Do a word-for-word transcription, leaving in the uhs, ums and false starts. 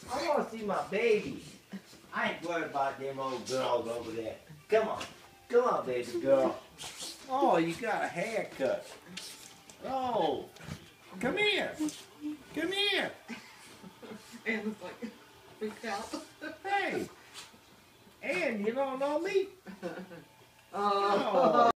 I want to see my baby. I ain't worried about them old girls over there. Come on. Come on, baby girl. Oh, you got a haircut. Oh. Come here. Come here. And it's like, freaked out. Hey. And you don't know me? Oh. Oh.